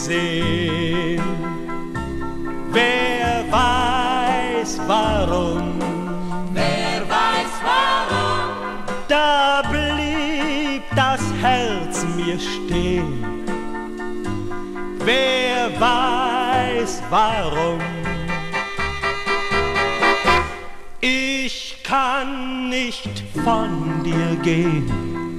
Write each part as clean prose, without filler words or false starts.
gesehen. Wer weiß warum? Wer weiß warum? Da blieb das Herz mir stehen. Wer weiß warum? Ich kann nicht von dir gehen.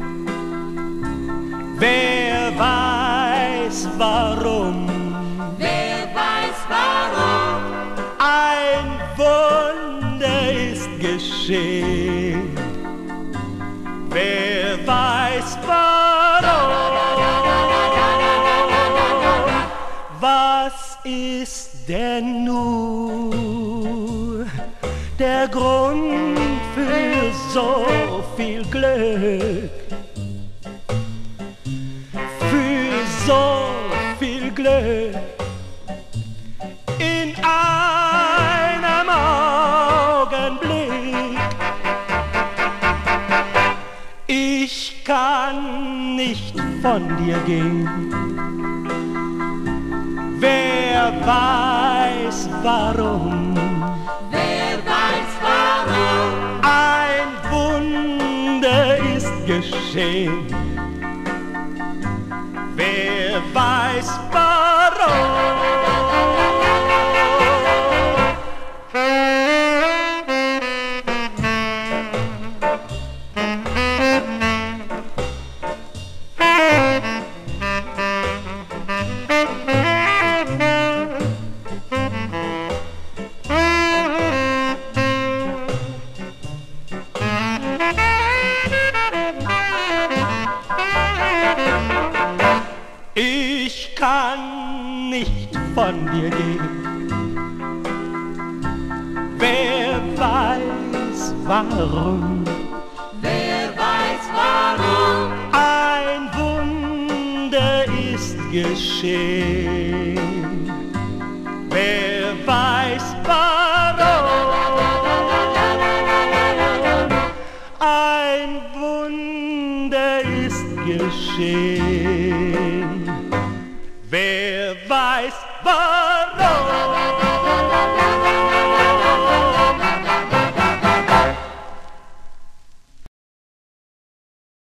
Wer weiß warum? Wer weiß warum? Ein Wunder ist geschehen. Wer weiß warum? Was ist denn nur der Grund für so viel Glück? Für so viel Glück in einem Augenblick. Ich kann nicht von dir gehen. Wer weiß warum? Wer weiß warum? Ein Wunder ist geschehen. Wer weiß warum? Ich kann nicht von dir gehen. Wer weiß warum? Wer weiß warum? Ein Wunder ist geschehen. Wer weiß warum? Ein Wunder ist geschehen. Wer weiß warum?